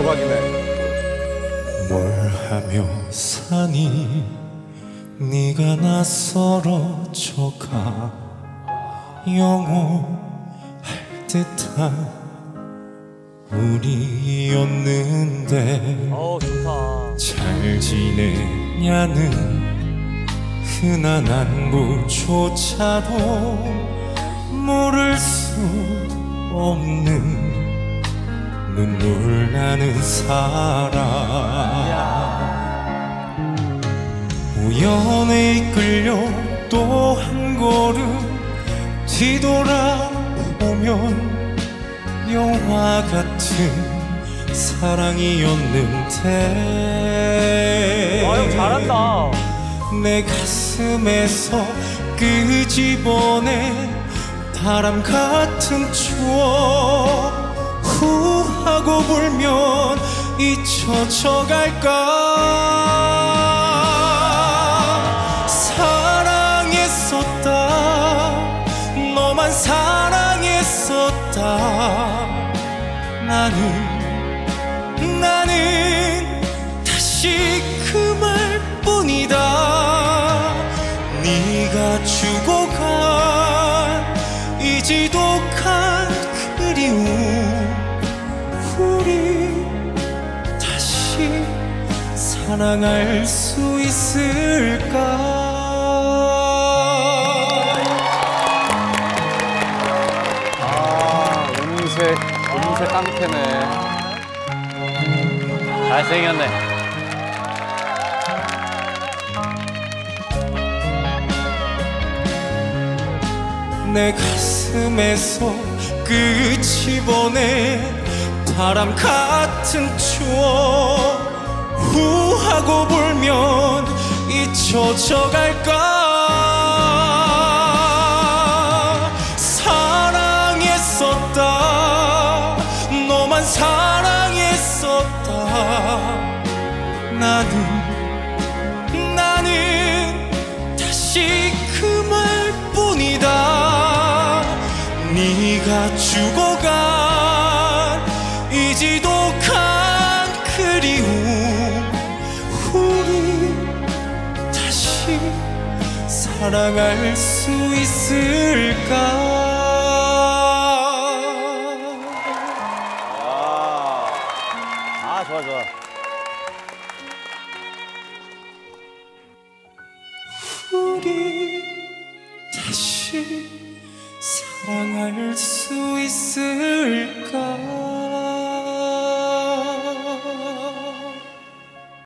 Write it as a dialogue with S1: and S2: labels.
S1: 대박이네.
S2: 뭘 하며 사니 네가 낯설어져가 영원할 듯한 우리였는데
S3: 좋다.
S2: 잘 지내냐는 흔한 안부조차도 모를 수 없는 눈물 나는 사랑. 우연에 이끌려 또 한 걸음 뒤돌아보면 영화 같은 사랑이었는데.
S3: 형 잘한다.
S2: 내 가슴에서 끄집어내 바람 같은 추억 후하고 불면 잊혀져 갈까. 사랑했었다, 너만 사랑했었다. 나는 다시 그 말뿐이다. 네가 주고 간 이 지독한 그리움, 우리 다시 사랑할 수 있을까.
S1: 음색 깡패네.
S3: 잘생겼네.
S2: 내 가슴에서 끄집어내 바람 같은 추억 후하고 불면 잊혀져 갈까. 사랑했었다, 너만 사랑했었다. 나는 다시 그 말뿐이다. 네가 죽어간 이 지독한 그리움, 우리 다시 사랑할 수 있을까.
S3: 좋아.
S2: 우리 다시 사랑할 수 있을까.